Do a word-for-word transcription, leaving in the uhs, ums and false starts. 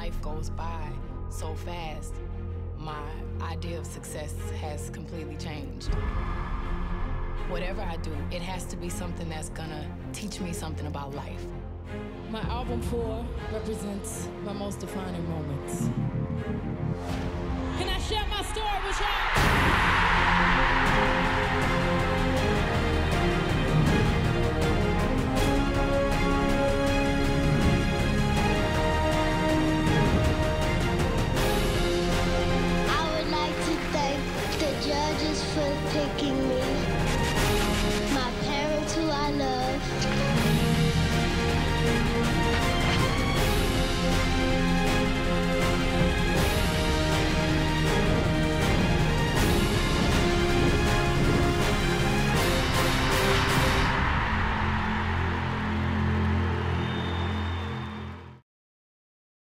life goes by so fast, my idea of success has completely changed. Whatever I do, it has to be something that's gonna teach me something about life. My album four represents my most defining moments. Can I share my story with y'all?